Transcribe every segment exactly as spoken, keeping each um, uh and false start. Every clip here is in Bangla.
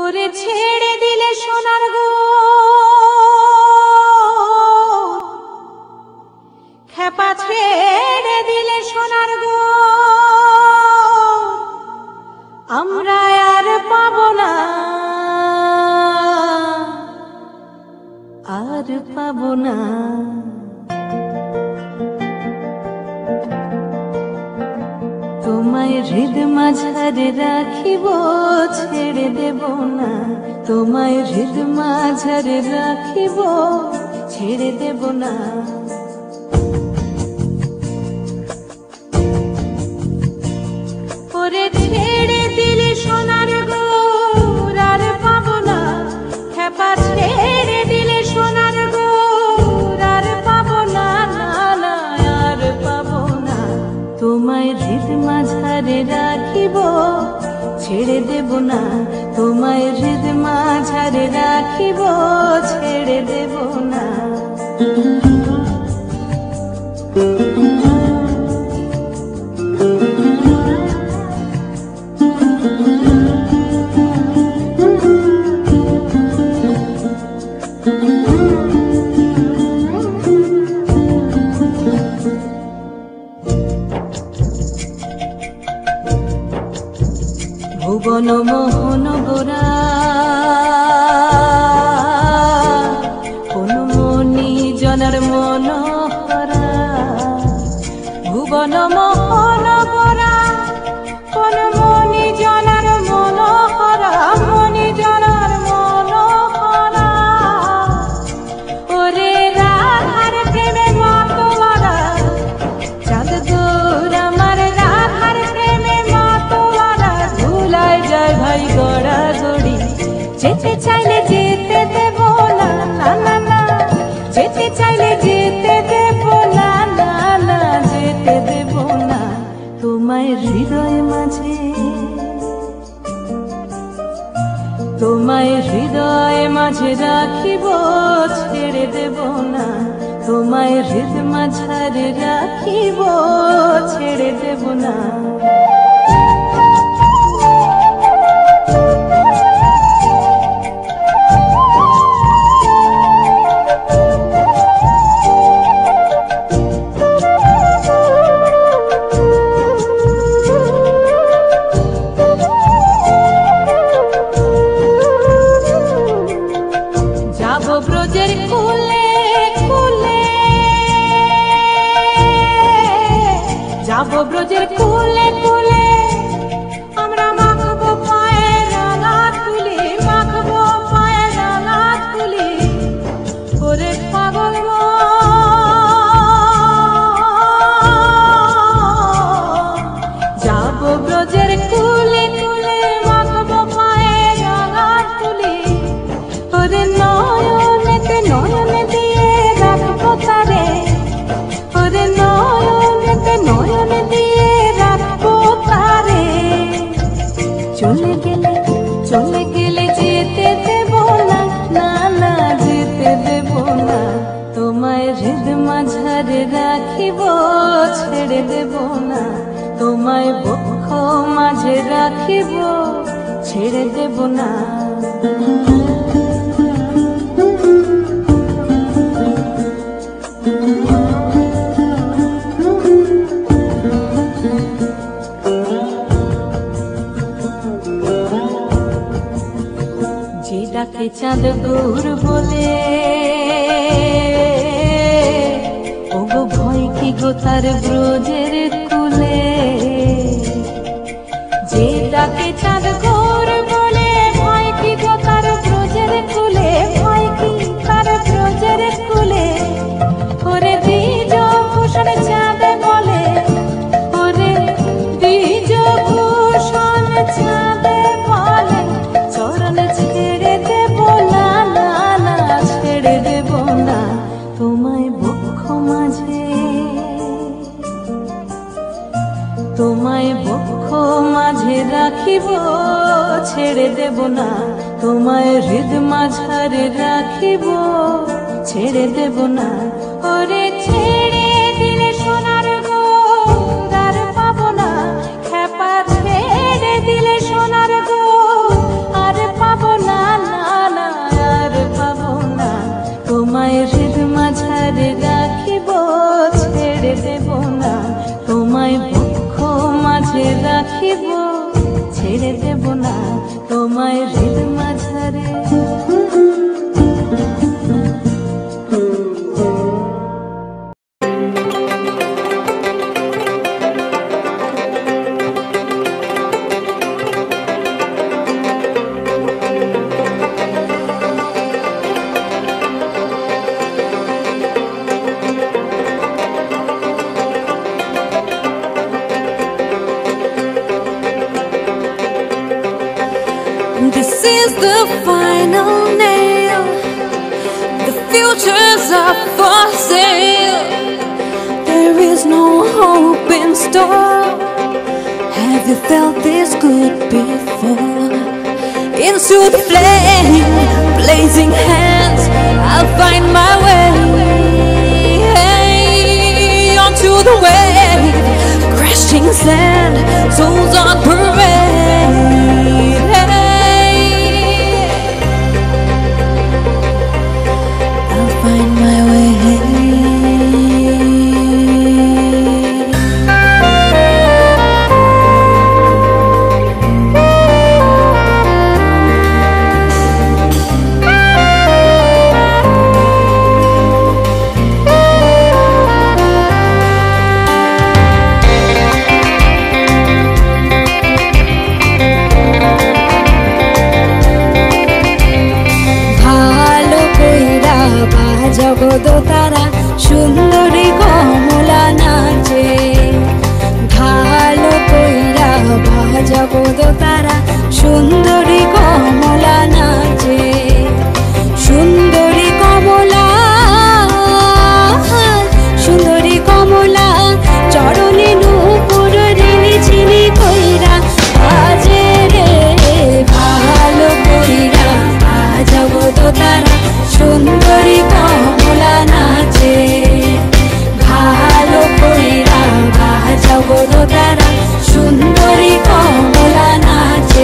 ওরে ছেড়ে দিলে সোনার গো খেপা ছেড়ে দিলে সোনার গো আমরা আর পাবো না আর পাবো না তোমায় হৃদ মাঝারে রাখিব ছেড়ে দেব না তোমায় হৃদ মাঝারে রাখিব ছেড়ে দেব না ওরে ছেড়ে দিলে সোনার গো আর পাবো না খেপা ছেড়ে দিলে সোনার গো আর পাবো না না না আর পাবো না তোমায় হৃদ মাঝারে রাখিব ছেড়ে দেব না তোমায় হৃদ মাঝারে রাখিব ছেড়ে দেব না ভুবন মোহন গোরা কোন মনি জনার মন হরা ভুবন মোহন গোরা কোন মনি জনার মন হরা মনি জনার মন হরা ওরে রাধার প্রেমে মাতোয়ারা চাঁদ দূর আমার রাধার প্রেমে মাতোয়ারা ভুলায় যায় ভাই গড়া গড়ি যেতে চাইলে যেতে দেব না না না না যেতে চাইলে যেতে দেব না না না যেতে দেব না তোমায় হৃদয় মাঝে তোমায় হৃদয় মাঝে রাখিব ছেড়ে দেব না তোমায় হৃদ মাঝারে রাখিব ছেড়ে দেব না ব্রজের কুলে কুলে যাব ব্রজের কুলে কুলে আমরা মাখবো পায়ে রাঙা তুলি মাখবো পায়ে রাঙা তুলি ওরে পাগল যাব ব্রজের কুলে কুলে মাখবো পায়ে রাঙা তুলি ওরে নয়নেতে নয়নে দিয়ে রাখবো তারে ওরে নয়নেতে নয়নে দিয়ে রাখবো তারে চলে গেলে চলে গেলে যেতে দেব না না না যেতে দেব না তোমায় হৃদ মাঝারে রাখিব ছেড়ে দেব না তোমায় বক্ষ মাঝে রাখিব ছেড়ে দেব না যে ডাকে চাঁদ দূর বলে ওগো ভয় কি গো তার ব্রজের কুলে যে ডাকে চাঁদ দূর বলে ভয় কি গো তার ব্রজের কুলে ভয় কি তার ব্রজের কুলে ওরে দ্বিজ ভূষণ চাঁদ বলে ওরে দ্বিজ ভূষণ চাঁদ বলে চরণ ছেড়ে দেব না না না ছেড়ে দেব না তোমায় বক্ষ মাঝে তোমায় বক্ষ মাঝে রাখিব ছেড়ে দেব না তোমায় হৃদ মাঝারে রাখিব ছেড়ে দেব না ওরে ছেড়ে দিলে সোনার গো আর পাবো না খেপা ছেড়ে দিলে সোনার গো আর পাবো না is the final nail. The future's up for sale. There is no hope in store. Have you felt this good before? Into the flame, blazing hands, I'll find my way. Hey, onto the wave, crashing sand, souls on parade. Hey, I'll find my way. জগদতারা সুন্দরী কমলা নাচে, ভালো কইরা বা জগদতারা সুন্দরী কমলা নাচে। সুন্দরী কমলা, সুন্দরী কমলা চরণে নূপুর রিনি ঝিনি কইরা বাজে রে, ভালো কইরা বা জগদতারা সুন্দরী কমলা নাচে, ভালো কইরা বা জগদতারা সুন্দরী কমলা নাচে।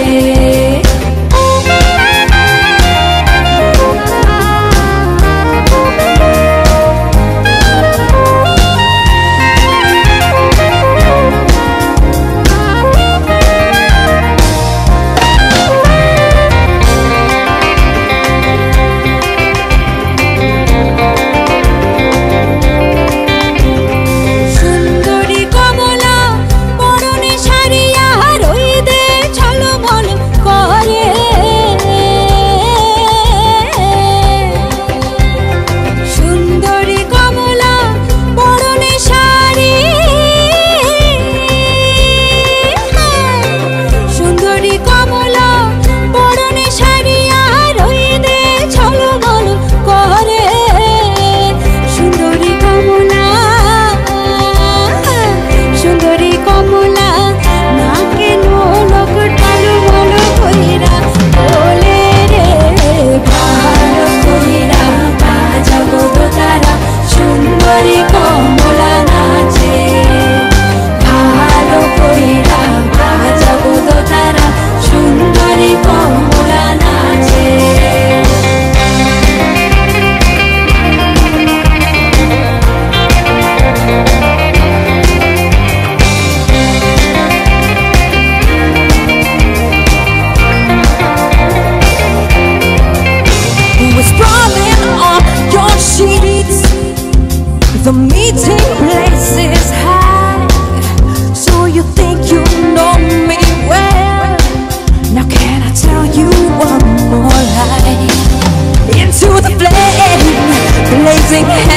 The meeting place is high, so you think you know me well. Now can I tell you one more lie? Into the flame, blazing